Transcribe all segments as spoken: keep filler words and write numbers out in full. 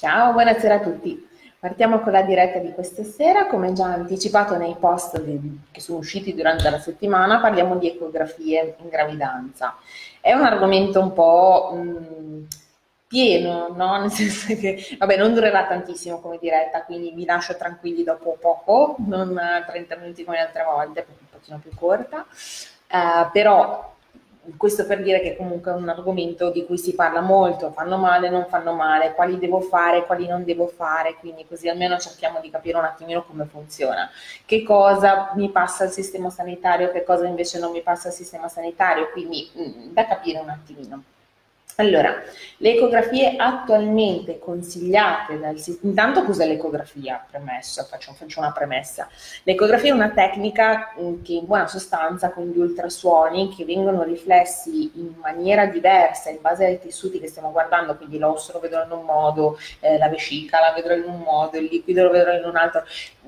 Ciao, buonasera a tutti. Partiamo con la diretta di questa sera. Come già anticipato nei post di- che sono usciti durante la settimana, parliamo di ecografie in gravidanza. È un argomento un po' mh, pieno, no? Nel senso che, vabbè, non durerà tantissimo come diretta, quindi vi lascio tranquilli dopo poco, non eh, trenta minuti come le altre volte, perché è un pochino più corta. Eh, però questo per dire che comunque è un argomento di cui si parla molto, fanno male, non fanno male, quali devo fare, quali non devo fare, quindi così almeno cerchiamo di capire un attimino come funziona, che cosa mi passa al sistema sanitario, che cosa invece non mi passa al sistema sanitario, quindi mh, da capire un attimino. Allora, le ecografie attualmente consigliate dal sistema, intanto cos'è l'ecografia? Premessa, faccio, faccio una premessa. L'ecografia è una tecnica mh, che in buona sostanza con gli ultrasuoni che vengono riflessi in maniera diversa in base ai tessuti che stiamo guardando, quindi l'osso lo vedrò in un modo, eh, la vescica la vedrò in un modo, il liquido lo vedrò in un altro,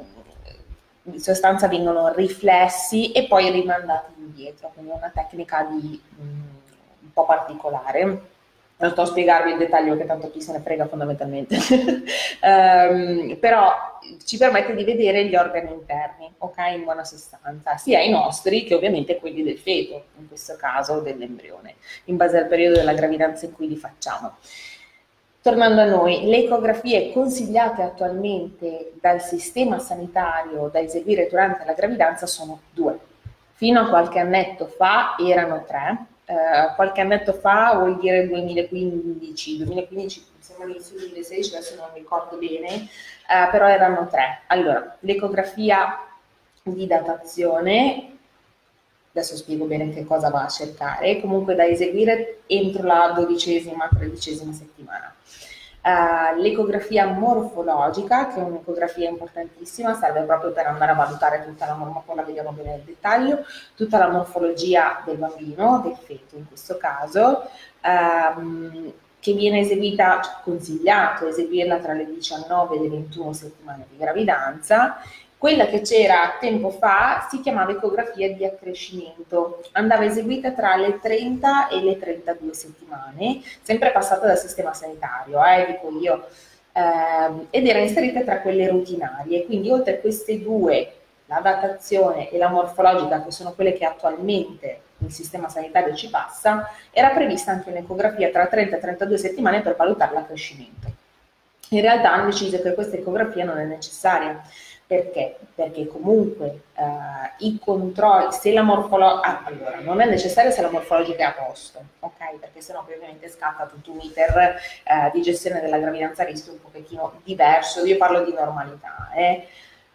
in sostanza vengono riflessi e poi rimandati indietro, quindi è una tecnica di, mh, un po' particolare. Non sto a spiegarvi il dettaglio che tanto chi se ne frega fondamentalmente, um, però ci permette di vedere gli organi interni, ok, in buona sostanza, sia i nostri che ovviamente quelli del feto, in questo caso dell'embrione, in base al periodo della gravidanza in cui li facciamo. Tornando a noi, le ecografie consigliate attualmente dal sistema sanitario da eseguire durante la gravidanza sono due. Fino a qualche annetto fa erano tre, eh, qualche annetto fa vuol dire duemilaquindici, duemilaquindici mi sembra l'inizio duemilasedici, adesso non mi ricordo bene, eh, però erano tre. Allora, l'ecografia di datazione, adesso spiego bene che cosa va a cercare, comunque da eseguire entro la dodicesima, tredicesima settimana. Uh, l'ecografia morfologica, che è un'ecografia importantissima, serve proprio per andare a valutare tutta la morfologia, la vediamo bene nel dettaglio, tutta la morfologia del bambino, del feto in questo caso, um, che viene eseguita, cioè consigliato eseguirla tra le diciannove e le ventuno settimane di gravidanza. Quella che c'era tempo fa si chiamava ecografia di accrescimento, andava eseguita tra le trenta e le trentadue settimane, sempre passata dal sistema sanitario, eh, dico io, ehm, ed era inserita tra quelle rutinarie, quindi oltre a queste due, la datazione e la morfologica, che sono quelle che attualmente il sistema sanitario ci passa, era prevista anche un'ecografia tra trenta e trentadue settimane per valutare l'accrescimento. In realtà hanno deciso che questa ecografia non è necessaria. Perché? Perché comunque eh, i controlli, se la morfologica, ah, allora, non è necessario se la morfologica è a posto, ok? Perché sennò ovviamente scatta tutto un iter eh, di gestione della gravidanza a rischio un pochettino diverso, io parlo di normalità, eh?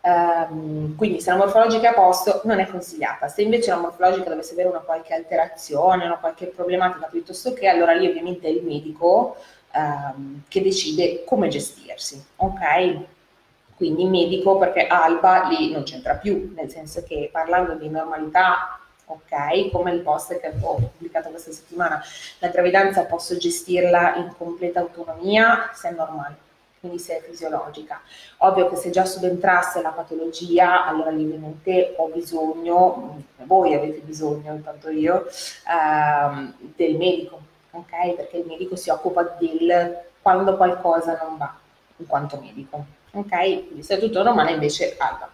Um, quindi se la morfologica è a posto non è consigliata. Se invece la morfologica dovesse avere una qualche alterazione, una qualche problematica piuttosto che, allora lì ovviamente è il medico um, che decide come gestirsi, ok? Quindi medico, perché ALBA lì non c'entra più, nel senso che parlando di normalità, ok, come il post che ho pubblicato questa settimana, la gravidanza posso gestirla in completa autonomia se è normale, quindi se è fisiologica. Ovvio che se già subentrasse la patologia, allora lì ovviamente ho bisogno, voi avete bisogno, intanto io, ehm, del medico, ok? Perché il medico si occupa del quando qualcosa non va, in quanto medico. Ok, quindi se è tutto normale invece alba.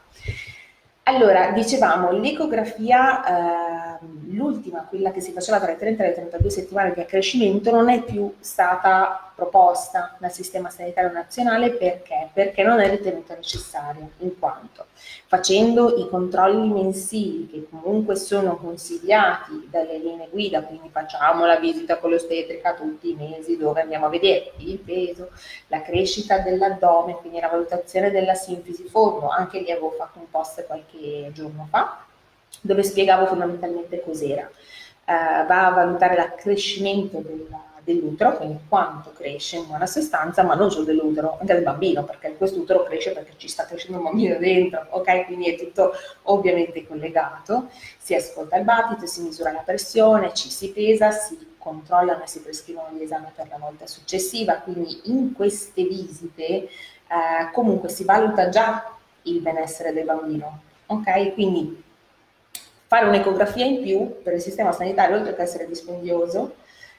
Allora, dicevamo, l'ecografia, eh, l'ultima, quella che si faceva tra le trenta e le trentadue settimane di accrescimento, non è più stata proposta dal Sistema Sanitario Nazionale perché? Perché non è ritenuta necessaria, in quanto facendo i controlli mensili che comunque sono consigliati dalle linee guida, quindi facciamo la visita con l'ostetrica tutti i mesi dove andiamo a vedere il peso, la crescita dell'addome, quindi la valutazione della sinfisi fondo, anche lì avevo fatto un post qualche giorno fa, dove spiegavo fondamentalmente cos'era. Uh, va a valutare l'accrescimento della, dell'utero, quindi quanto cresce in buona sostanza, ma non solo dell'utero, anche del bambino, perché quest'utero cresce perché ci sta crescendo un bambino dentro, ok? Quindi è tutto ovviamente collegato, si ascolta il battito, si misura la pressione, ci si pesa, si controllano e si prescrivono gli esami per la volta successiva, quindi in queste visite eh, comunque si valuta già il benessere del bambino, ok? Quindi fare un'ecografia in più per il sistema sanitario, oltre che essere dispendioso,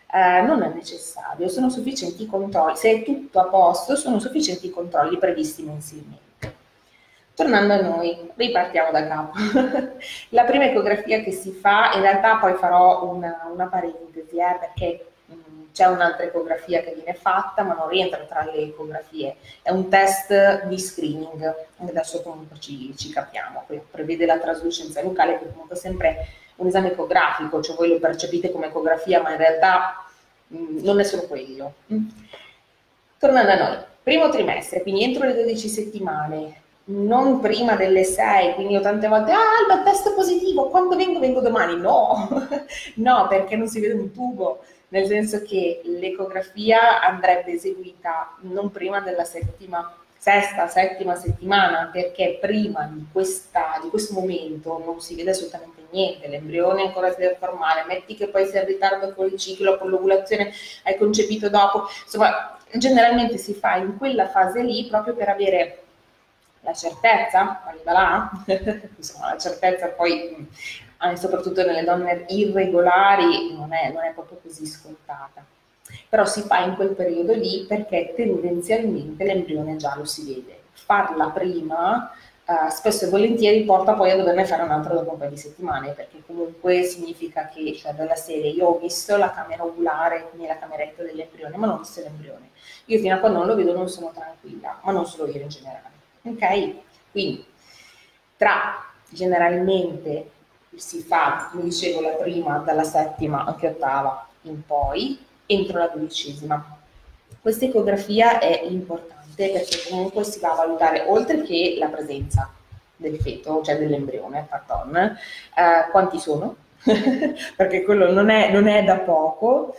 Eh, non è necessario, sono sufficienti i controlli, se è tutto a posto sono sufficienti i controlli previsti mensilmente. Tornando a noi, ripartiamo da capo. La prima ecografia che si fa, in realtà poi farò una, una parentesi, eh, perché c'è un'altra ecografia che viene fatta, ma non rientra tra le ecografie, è un test di screening, adesso comunque ci, ci capiamo, prevede la traslucenza nucale, che comunque è sempre un esame ecografico, cioè voi lo percepite come ecografia, ma in realtà mh, non è solo quello. Tornando a noi, primo trimestre, quindi entro le dodici settimane, non prima delle sei, quindi io tante volte, ah, il test è positivo, quando vengo? Vengo domani. No, no, perché non si vede un tubo, nel senso che l'ecografia andrebbe eseguita non prima della settima, sesta, settima settimana, perché prima di, questa, di questo momento non si vede assolutamente niente, l'embrione ancora si deve formare, metti che poi sia in ritardo con il ciclo, con l'ovulazione hai concepito dopo, insomma, generalmente si fa in quella fase lì proprio per avere la certezza, arriva là, insomma la certezza poi, soprattutto nelle donne irregolari, non è, non è proprio così scontata. Però si fa in quel periodo lì perché tendenzialmente l'embrione già lo si vede. Farla prima eh, spesso e volentieri porta poi a doverne fare un'altra dopo un paio di settimane, perché comunque significa che, cioè della serie, io ho visto la camera ovulare, quindi la cameretta dell'embrione, ma non ho visto l'embrione. Io fino a quando non lo vedo non sono tranquilla, ma non solo io in generale. Ok? Quindi tra generalmente si fa, come dicevo, la prima dalla settima anche ottava in poi, entro la dodicesima. Questa ecografia è importante perché comunque si va a valutare, oltre che la presenza del feto, cioè dell'embrione, pardon, eh, quanti sono, perché quello non è, non è da poco,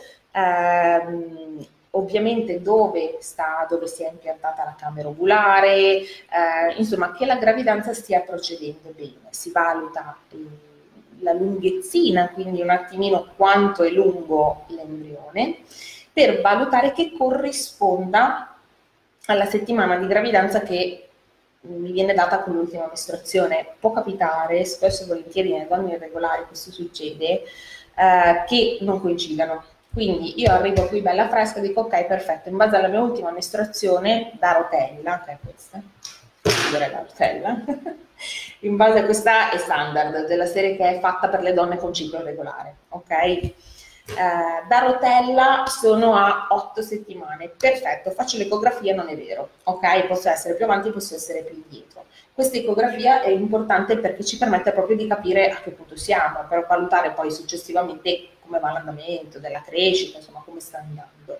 ehm, ovviamente dove sta, dove si è impiantata la camera ovulare, eh, insomma che la gravidanza stia procedendo bene, si valuta eh, la lunghezzina, quindi un attimino quanto è lungo l'embrione, per valutare che corrisponda alla settimana di gravidanza che mi viene data con l'ultima mestruazione. Può capitare, spesso e volentieri nelle donne irregolari questo succede, eh, che non coincidano. Quindi io arrivo qui bella fresca e dico ok, perfetto, in base alla mia ultima mestruazione da rotella, che è questa, la rotella, in base a questa è standard, della serie che è fatta per le donne con ciclo regolare, ok? Eh, da rotella sono a otto settimane, perfetto, faccio l'ecografia, non è vero, ok? Posso essere più avanti, posso essere più indietro. Questa ecografia è importante perché ci permette proprio di capire a che punto siamo, per valutare poi successivamente come va l'andamento della crescita, insomma come sta andando.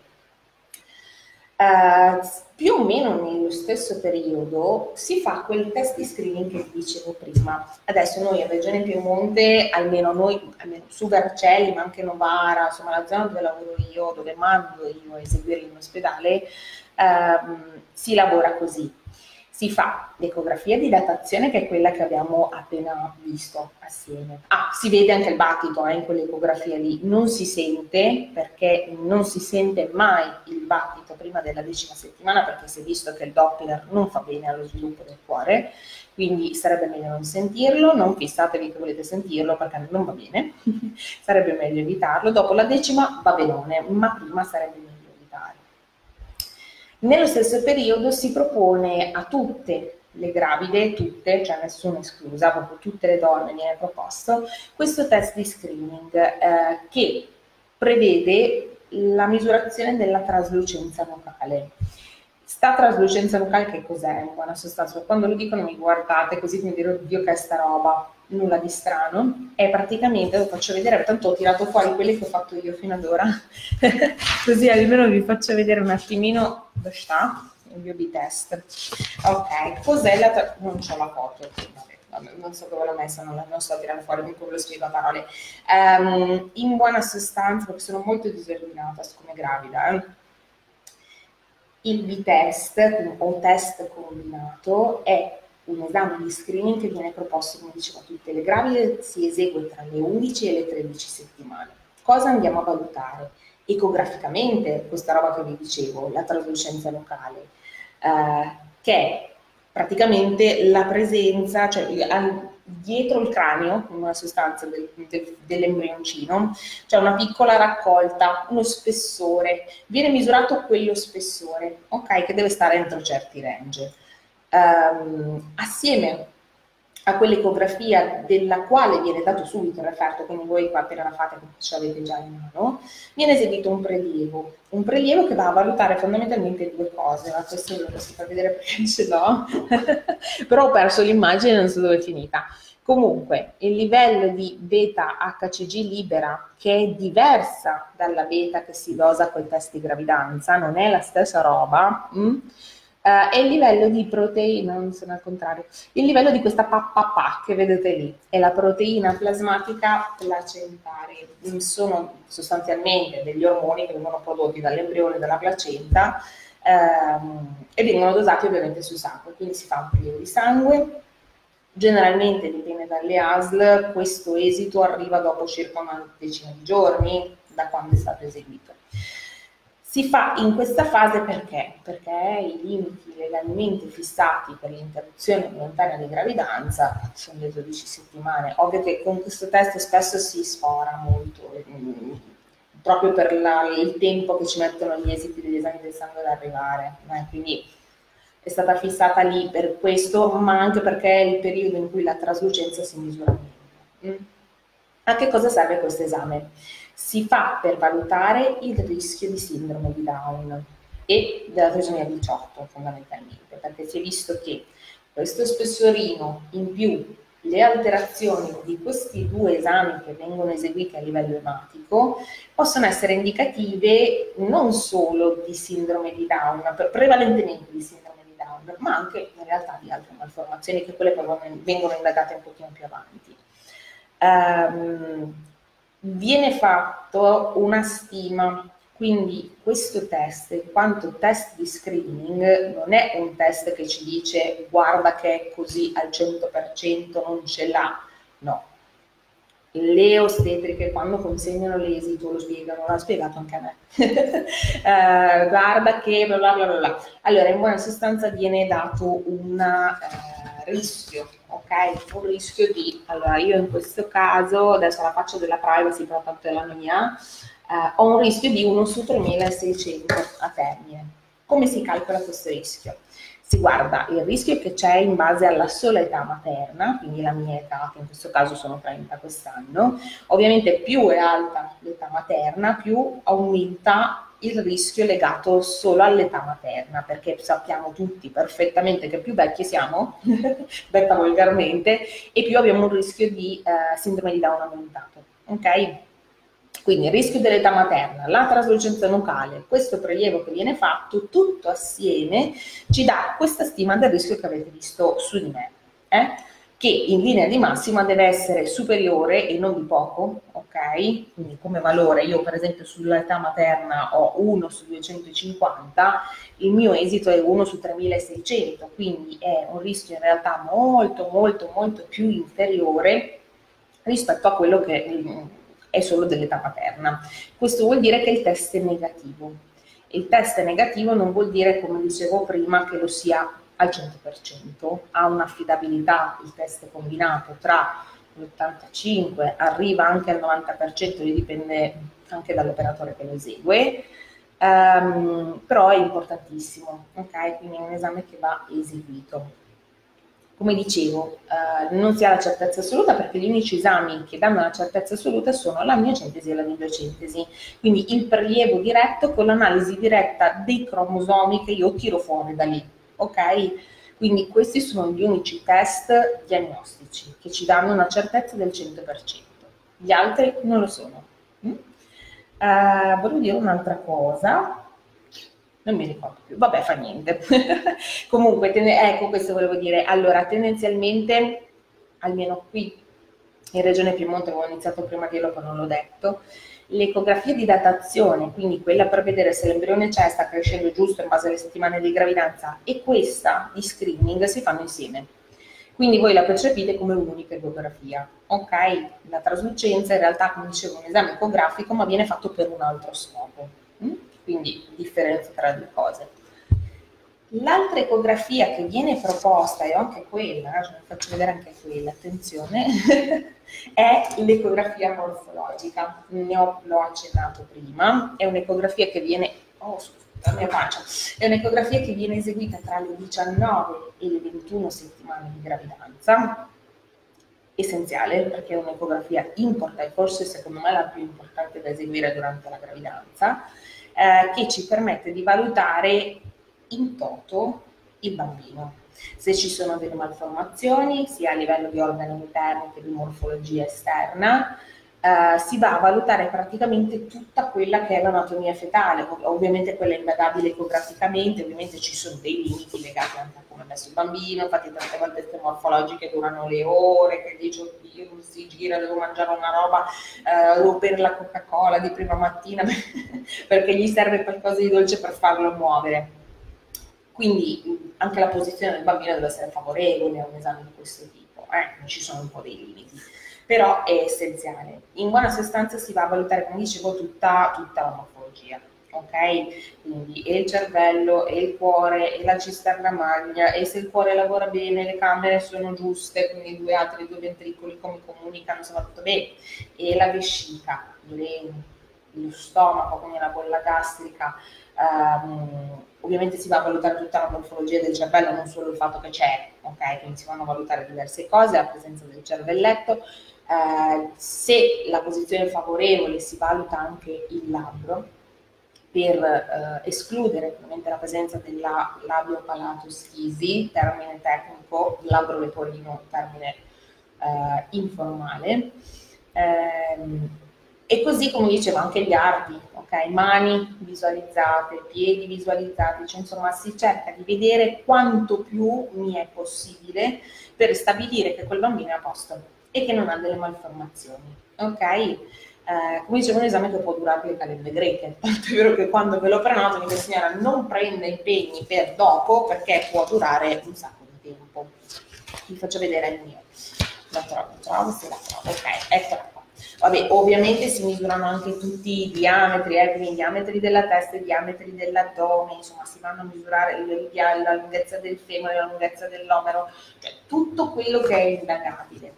Uh, più o meno nello stesso periodo si fa quel test di screening che vi dicevo prima. Adesso noi in Regione Piemonte, almeno noi, almeno su Vercelli, ma anche Novara, insomma la zona dove lavoro io, dove mando io a eseguire in ospedale, um, si lavora così. Si fa l'ecografia di datazione, che è quella che abbiamo appena visto assieme. Ah, si vede anche il battito eh, in quell'ecografia lì, non si sente, perché non si sente mai il battito prima della decima settimana, perché si è visto che il Doppler non fa bene allo sviluppo del cuore, quindi sarebbe meglio non sentirlo, non fissatevi che volete sentirlo perché non va bene, sarebbe meglio evitarlo. Dopo la decima va benone, ma prima sarebbe meglio evitare. Nello stesso periodo si propone a tutte le gravide, tutte, cioè nessuna esclusa, proprio tutte le donne viene proposto, questo test di screening eh, che prevede la misurazione della traslucenza nucale. Sta traslucenza nucale che cos'è in buona sostanza? Quando lo dicono mi guardate così mi dirò Dio che è sta roba, nulla di strano, è praticamente, lo faccio vedere, tanto ho tirato fuori quelli che ho fatto io fino ad ora, così almeno vi faccio vedere un attimino dove sta il mio B-test. Ok, cos'è la, non c'ho la foto, vabbè, non so dove l'ho messa, non, la, non sto tirando fuori, comunque ve lo spiego a parole. Um, in buona sostanza, perché sono molto disordinata come gravida, eh. Il B-test o test combinato è un esame di screening che viene proposto, come dicevo, a tutte le gravide, si esegue tra le undici e le tredici settimane. Cosa andiamo a valutare? Ecograficamente, questa roba che vi dicevo, la traslucenza nucale, eh, che è praticamente la presenza, cioè dietro il cranio, una sostanza del, del, dell'embrioncino, c'è una piccola raccolta, uno spessore, viene misurato quello spessore, ok, che deve stare entro certi range. Um, assieme a quell'ecografia della quale viene dato subito il referto, quindi voi qua appena la fate ce l'avete già in mano, viene eseguito un prelievo, un prelievo che va a valutare fondamentalmente due cose, ma questo ve lo posso far vedere perché ce l'ho, però ho perso l'immagine e non so dove è finita. Comunque, il livello di beta H C G libera, che è diversa dalla beta che si dosa col test di gravidanza, non è la stessa roba, mm? Uh, e il livello di proteina, non sono al contrario, il livello di questa pappa che vedete lì, è la proteina plasmatica placentare, sono sostanzialmente degli ormoni che vengono prodotti dall'embrione e dalla placenta ehm, e vengono dosati ovviamente sul sangue, quindi si fa un prelievo di sangue, generalmente dipende dalle A S L, questo esito arriva dopo circa una decina di giorni da quando è stato eseguito. Si fa in questa fase perché? Perché i limiti legalmente fissati per l'interruzione volontaria di gravidanza sono le dodici settimane. Ovvio che con questo test spesso si sfora molto, eh, proprio per la, il tempo che ci mettono gli esiti degli esami del sangue ad arrivare. Eh, quindi è stata fissata lì per questo, ma anche perché è il periodo in cui la traslucenza si misura meglio. Mm? A che cosa serve questo esame? Si fa per valutare il rischio di sindrome di Down e della trisomia diciotto fondamentalmente, perché si è visto che questo spessorino in più le alterazioni di questi due esami che vengono eseguiti a livello ematico possono essere indicative non solo di sindrome di Down, prevalentemente di sindrome di Down, ma anche in realtà di altre malformazioni che quelle poi vengono indagate un pochino più avanti. Um, viene fatto una stima, quindi questo test, in quanto test di screening, non è un test che ci dice guarda che è così al cento per cento, non ce l'ha, no. Le ostetriche quando consegnano l'esito lo spiegano, l'ha spiegato anche a me, uh, guarda che bla bla bla bla. Allora in buona sostanza viene dato un uh, rischio, ok? Un rischio di, allora io in questo caso, adesso la faccio della privacy però tanto è la mia, uh, ho un rischio di uno su tremilaseicento a termine. Come si calcola questo rischio? Si guarda il rischio che c'è in base alla sola età materna, quindi la mia età, che in questo caso sono trenta quest'anno, ovviamente più è alta l'età materna, più aumenta il rischio legato solo all'età materna, perché sappiamo tutti perfettamente che più vecchi siamo, detta volgarmente, e più abbiamo un rischio di eh, sindrome di Down aumentato, ok? Quindi il rischio dell'età materna, la traslucenza nucale, questo prelievo che viene fatto, tutto assieme ci dà questa stima del rischio che avete visto su di me, eh? Che in linea di massima deve essere superiore e non di poco, ok? Quindi come valore io per esempio sull'età materna ho uno su duecentocinquanta, il mio esito è uno su tremilaseicento, quindi è un rischio in realtà molto molto molto più inferiore rispetto a quello che è solo dell'età materna. Questo vuol dire che il test è negativo. Il test è negativo non vuol dire, come dicevo prima, che lo sia al cento per cento, ha un'affidabilità il test combinato tra l'ottantacinque, arriva anche al novanta per cento, dipende anche dall'operatore che lo esegue, um, però è importantissimo, ok? Quindi è un esame che va eseguito. Come dicevo, eh, non si ha la certezza assoluta perché gli unici esami che danno la certezza assoluta sono la miocentesi e la videocentesi, quindi il prelievo diretto con l'analisi diretta dei cromosomi che io tiro fuori da lì, ok? Quindi questi sono gli unici test diagnostici che ci danno una certezza del cento per cento, gli altri non lo sono. Mm? Eh, volevo dire un'altra cosa. Non mi ricordo più, vabbè fa niente. Comunque, ecco questo volevo dire. Allora, tendenzialmente, almeno qui in Regione Piemonte, avevo iniziato prima a dirlo, poi non l'ho detto, l'ecografia di datazione, quindi quella per vedere se l'embrione c'è, sta crescendo giusto in base alle settimane di gravidanza, e questa di screening si fanno insieme. Quindi voi la percepite come un'unica ecografia. Ok, la traslucenza in realtà, come dicevo, è un esame ecografico, ma viene fatto per un altro scopo. Mm? Quindi differenza tra le due cose. L'altra ecografia che viene proposta, e anche quella, eh, vi faccio vedere anche quella, attenzione, è l'ecografia morfologica. Ne ho, l'ho accennato prima, è un'ecografia che viene, oh scusa, la mia faccia, è un'ecografia che viene eseguita tra le diciannove e le ventuno settimane di gravidanza, essenziale perché è un'ecografia importante, forse secondo me la più importante da eseguire durante la gravidanza, eh, che ci permette di valutare in toto il bambino. Se ci sono delle malformazioni, sia a livello di organi interni che di morfologia esterna, eh, si va a valutare praticamente tutta quella che è l'anatomia fetale, ovviamente quella è indagabile ecograficamente, ovviamente ci sono dei limiti legati anche a come è messo il bambino, infatti tante volte queste morfologiche durano le ore, che dice oddio, si gira, devo mangiare una roba, eh, devo bere la Coca-Cola di prima mattina perché gli serve qualcosa di dolce per farlo muovere. Quindi anche la posizione del bambino deve essere favorevole a un esame di questo tipo, eh? Ci sono un po' dei limiti, però è essenziale. In buona sostanza si va a valutare, come dicevo, tutta, tutta la morfologia, ok? Quindi e il cervello, e il cuore, e la cisterna magna, e se il cuore lavora bene, le camere sono giuste, quindi i due altri due ventricoli come comunicano, se va tutto bene, e la vescica, le, lo stomaco, quindi la bolla gastrica. Um, ovviamente si va a valutare tutta la morfologia del cervello, non solo il fatto che c'è, ok? Quindi si vanno a valutare diverse cose, la presenza del cervelletto. Uh, se la posizione è favorevole si valuta anche il labbro per uh, escludere ovviamente la presenza della labio-palato-schisi, termine tecnico, labbro leporino, termine uh, informale. Um, E così, come dicevo, anche gli arti, ok? Mani visualizzate, piedi visualizzati, cioè insomma si cerca di vedere quanto più mi è possibile per stabilire che quel bambino è a posto e che non ha delle malformazioni, ok? Eh, come dicevo, un esame che può durare le calende greche, tanto è vero che quando ve lo prenoto mi dice signora non prenda impegni per dopo perché può durare un sacco di tempo. Vi faccio vedere il mio. La trovo, trovo, se la trovo, ok, eccola qua. Vabbè, ovviamente si misurano anche tutti i diametri, eh, quindi i diametri della testa, i diametri dell'addome, insomma si vanno a misurare la lunghezza del femore, la lunghezza dell'omero, cioè tutto quello che è indagabile.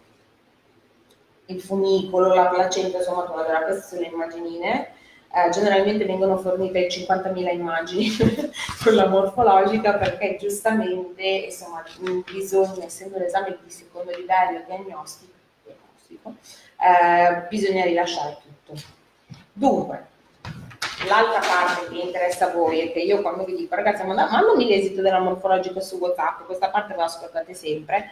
Il funicolo, la placenta, insomma, queste sono le immaginine. Eh, generalmente vengono fornite cinquantamila immagini con la morfologica perché giustamente, insomma, bisogna, essendo l'esame di secondo livello diagnostico, diagnostico Eh, bisogna rilasciare tutto. Dunque, l'altra parte che interessa a voi è che io quando vi dico ragazzi manda, mandami l'esito della morfologica su WhatsApp, questa parte ve la ascoltate sempre.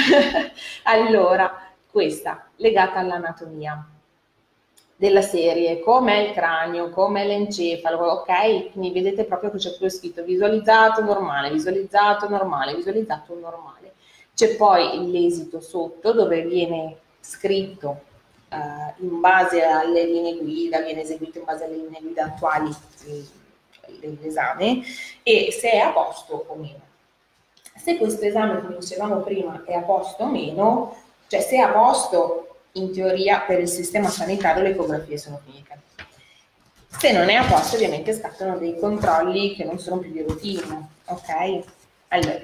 Allora, questa legata all'anatomia della serie, com'è il cranio, com'è l'encefalo, ok? Quindi vedete proprio che c'è quello scritto visualizzato normale, visualizzato normale, visualizzato normale. C'è poi l'esito sotto dove viene scritto uh, in base alle linee guida, viene eseguito in base alle linee guida attuali dell'esame e se è a posto o meno. Se questo esame, come dicevamo prima, è a posto o meno, cioè se è a posto, in teoria per il sistema sanitario le ecografie sono finite. Se non è a posto, ovviamente scattano dei controlli che non sono più di routine, ok? Allora,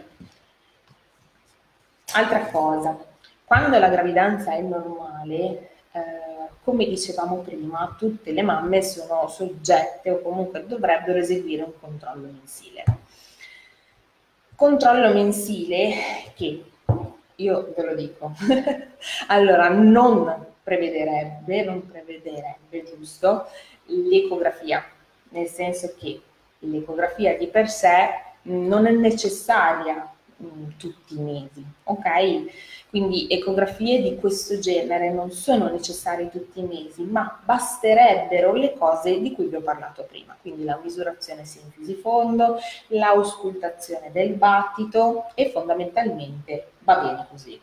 altra cosa, quando la gravidanza è normale, eh, come dicevamo prima, tutte le mamme sono soggette o comunque dovrebbero eseguire un controllo mensile. Controllo mensile che, io ve lo dico, allora non prevederebbe, non prevederebbe, giusto, l'ecografia, nel senso che l'ecografia di per sé non è necessaria mh, tutti i mesi, ok? Quindi ecografie di questo genere non sono necessarie tutti i mesi, ma basterebbero le cose di cui vi ho parlato prima, quindi la misurazione sinfisi-fondo, l'auscultazione del battito e fondamentalmente va bene così.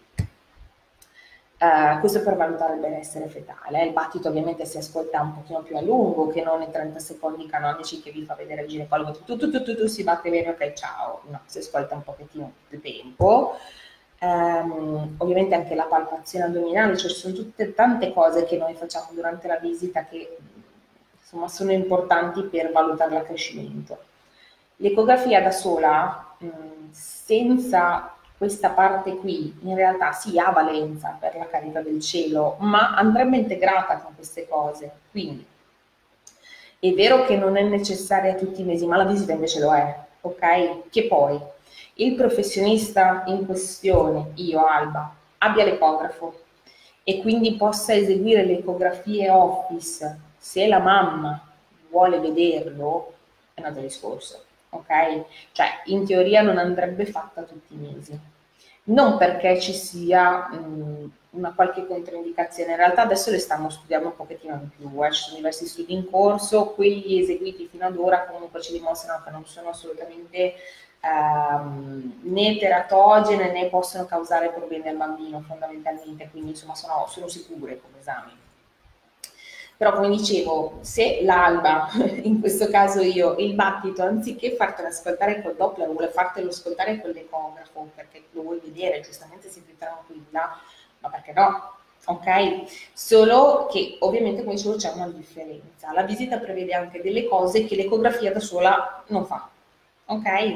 Uh, questo per valutare il benessere fetale. Il battito ovviamente si ascolta un pochino più a lungo che non i trenta secondi canonici che vi fa vedere il ginecologo, tu, tu, tu, tu, tu si batte bene, ok, ciao, no, si ascolta un pochettino più tempo. Um, ovviamente anche la palpazione addominale, cioè ci sono tutte tante cose che noi facciamo durante la visita che insomma sono importanti per valutare l'accrescimento. L'ecografia da sola mh, senza questa parte qui, in realtà sì, ha valenza, per la carità del cielo, ma andrebbe integrata con queste cose. Quindi è vero che non è necessaria tutti i mesi, ma la visita invece lo è, ok? Che poi il professionista in questione, io Alba, abbia l'ecografo e quindi possa eseguire le ecografie office se la mamma vuole vederlo, è un altro discorso, ok? Cioè, in teoria non andrebbe fatta tutti i mesi. Non perché ci sia mh, una qualche controindicazione, in realtà adesso le stiamo studiando un pochettino di più, eh. Ci sono diversi studi in corso, quelli eseguiti fino ad ora comunque ci dimostrano che non sono assolutamente ehm, né teratogene né possono causare problemi al bambino fondamentalmente, quindi insomma sono, sono sicure come esami. Però come dicevo, se l'alba, in questo caso io, il battito, anziché fartelo ascoltare col Doppler, vuole fartelo ascoltare con l'ecografo, perché lo vuoi vedere, giustamente sei più tranquilla, ma perché no? Ok? Solo che ovviamente come dicevo c'è una differenza. La visita prevede anche delle cose che l'ecografia da sola non fa. Ok?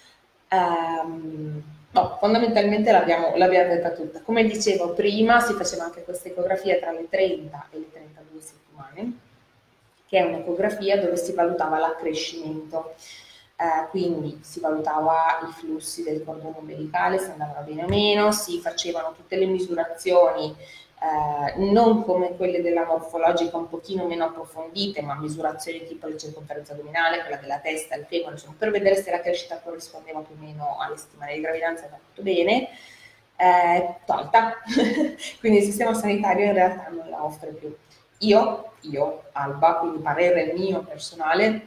Um, no, fondamentalmente l'abbiamo, l'abbiamo detta tutta. Come dicevo prima, si faceva anche questa ecografia tra le trenta e le trentadue settimane, che è un'ecografia dove si valutava l'accrescimento. Eh, quindi si valutava i flussi del cordone ombelicale, se andavano bene o meno, si facevano tutte le misurazioni eh, non come quelle della morfologica un pochino meno approfondite, ma misurazioni tipo la circonferenza addominale, quella della testa, il femore, insomma, per vedere se la crescita corrispondeva più o meno alle settimane di gravidanza, va tutto bene, eh, tolta. Quindi il sistema sanitario in realtà non la offre più. Io, io, Alba, quindi parere mio personale,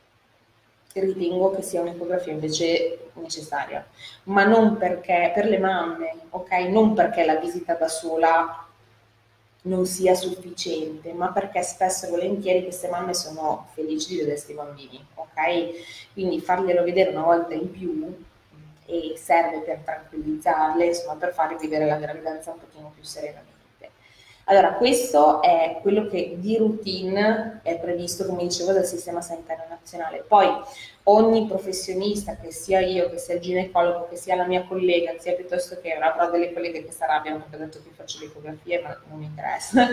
ritengo che sia un'ecografia invece necessaria, ma non perché, per le mamme, ok? Non perché la visita da sola non sia sufficiente, ma perché spesso e volentieri queste mamme sono felici di vedere questi bambini, ok? Quindi farglielo vedere una volta in più e serve per tranquillizzarle, insomma, per farle vivere la gravidanza un pochino più serenamente. Allora, questo è quello che di routine è previsto, come dicevo, dal Sistema Sanitario Nazionale. Poi ogni professionista, che sia io, che sia il ginecologo, che sia la mia collega, che sia piuttosto che avrò delle colleghe che si arrabbiano perché ho detto che faccio le ecografie, ma non mi interessa.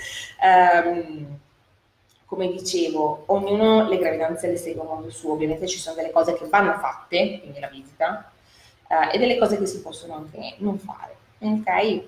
um, come dicevo, ognuno le gravidanze le segue a modo suo, ovviamente ci sono delle cose che vanno fatte, quindi la visita, uh, e delle cose che si possono anche non fare, ok?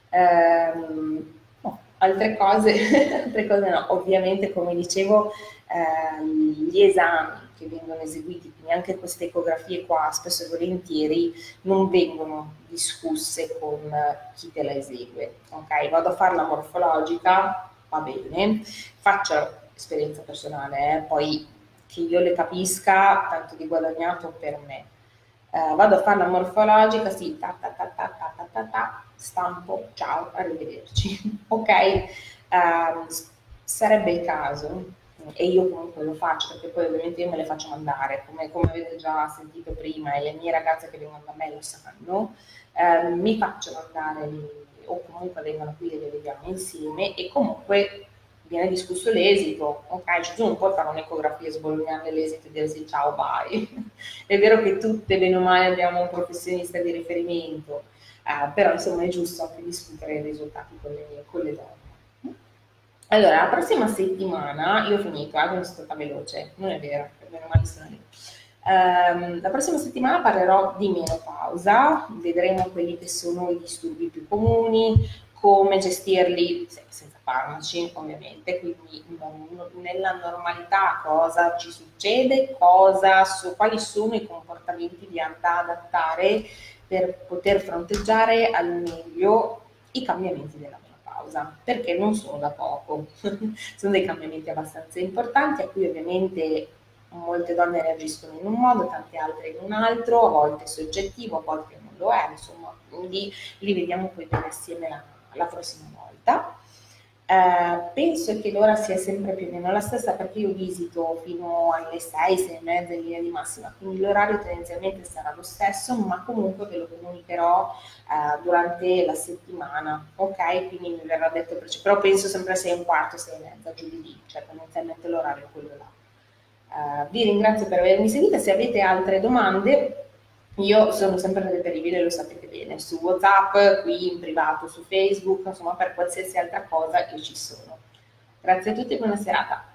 Um, no, altre cose, altre cose no, ovviamente come dicevo ehm, gli esami che vengono eseguiti, quindi anche queste ecografie qua spesso e volentieri non vengono discusse con chi te la esegue, ok? Vado a fare la morfologica, va bene, faccio esperienza personale, eh, poi che io le capisca, tanto di guadagnato per me. Uh, vado a fare la morfologica, sì, ta ta ta ta ta ta ta, ta stampo, ciao, arrivederci, ok? Uh, sarebbe il caso, e io comunque lo faccio, perché poi ovviamente io me le faccio mandare, come, come avete già sentito prima, e le mie ragazze che vengono da me lo sanno, uh, mi faccio mandare, o comunque vengono qui e le vediamo insieme, e comunque viene discusso l'esito, ok? Cioè tu non puoi fare un'ecografia, sbolognare l'esito e dire sì, ciao, bye. È vero che tutte, bene o male, abbiamo un professionista di riferimento, eh, però insomma è giusto anche discutere i risultati con le, con le donne. Allora, la prossima settimana, io ho finito, eh, quindi sono stata veloce, non è vero, bene o male sono lì. Um, la prossima settimana parlerò di menopausa, vedremo quelli che sono i disturbi più comuni, come gestirli senza farmaci ovviamente, quindi nella normalità cosa ci succede, cosa, su, quali sono i comportamenti da adattare per poter fronteggiare al meglio i cambiamenti della menopausa, perché non sono da poco, sono dei cambiamenti abbastanza importanti a cui ovviamente molte donne reagiscono in un modo, tante altre in un altro, a volte soggettivo, a volte non lo è, insomma, quindi li vediamo poi bene assieme la, la prossima volta. Eh, penso che l'ora sia sempre più o meno la stessa, perché io visito fino alle sei, sei e mezza in linea di massima, quindi l'orario tendenzialmente sarà lo stesso, ma comunque ve lo comunicherò eh, durante la settimana, ok? Quindi mi verrà detto, però penso sempre a sei e un quarto, sei e mezza, giù di lì, cioè tendenzialmente l'orario è quello là. Uh, vi ringrazio per avermi seguita, se avete altre domande Io sono sempre reperibile, lo sapete bene, su WhatsApp, qui in privato, su Facebook, insomma per qualsiasi altra cosa io ci sono. Grazie a tutti e buona serata.